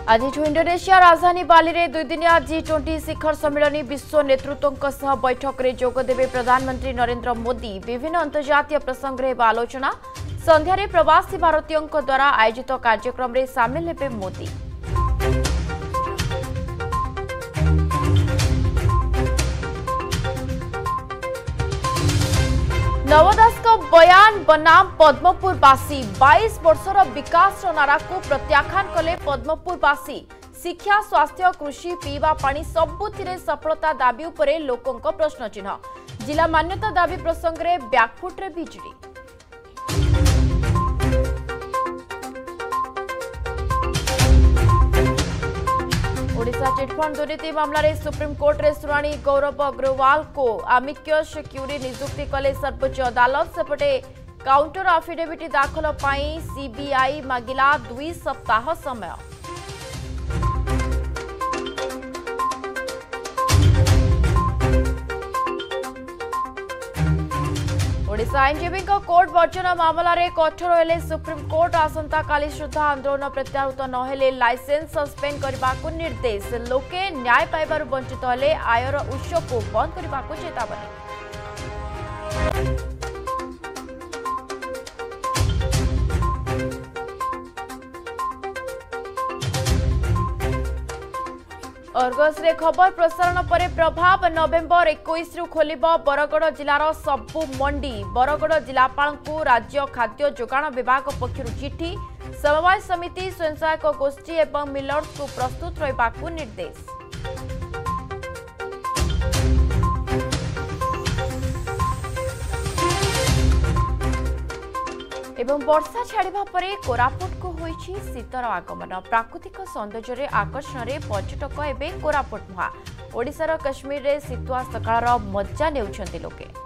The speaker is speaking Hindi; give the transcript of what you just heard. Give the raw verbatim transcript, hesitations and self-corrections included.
आज इंडोनेशिया राजधानी बाली में दुईदिनिया जी ट्वेंटी शिखर सम्मेलन विश्व नेतृत्वों सह बैठक में जोगदेवे प्रधानमंत्री नरेंद्र मोदी। विभिन्न अंतर्जातीय प्रसंग में आलोचना। संध्यारे प्रवासी भारतीयों द्वारा आयोजित कार्यक्रम में सामिल हेबे मोदी। नवदास का बयान बनाम पद्मपुरवासी। बाईस वर्षर विकास नारा को प्रत्याख्यान कले पद्मपुरवासी। शिक्षा, स्वास्थ्य, कृषि, पीवा पानी सबुथिरे सफलता दाबी उपरे लोकों प्रश्न चिन्ह। जिला मान्यता दाबी प्रसंग में बैकफुट्रे बीजेडी। ओडिशा चिटफंड दुर्नीति मामलें सुप्रीमकोर्ट रे शुणाणी। गौरव अग्रवाल को आमिकस क्यूरी नियुक्ति कले सर्वोच्च अदालत। सेपटे काउंटर आफिडेविट दाखल पाई सीबीआई मागिला दुई सप्ताह समय। ओडिशा आईनजीवी कोर्ट वर्जन मामलें कठोर हेले सुप्रीमकोर्ट। आसंता काली सुधा आंदोलन प्रत्याहृत नहेले लाइसेंस सस्पेंड करने को निर्देश। लोके न्याय पाइबार वंचित हेले आयर उत्स को बंद करने को चेतावनी। अर्गस रे खबर प्रसारण पर प्रभाव। नवेम्बर इक्कीस रु खोल बरगड़ जिलार सबु मंडी। बरगड़ जिलापाल को राज्य खाद्य जोगाण विभाग पक्षर चिठी। समवाय समिति, स्वयं सहायक गोष्ठी और मिलर्स को प्रस्तुत रहा निर्देश। एवं वर्षा छाड़ा पर कोरापुट को होईछि शीतर आगमन। प्राकृतिक सौंदर्य आकर्षण में पर्यटक एवं कोरापुट मुहा। ओडिशार कश्मीर रे शीतुआ सकाळर मजा नेउछन्ति लोके।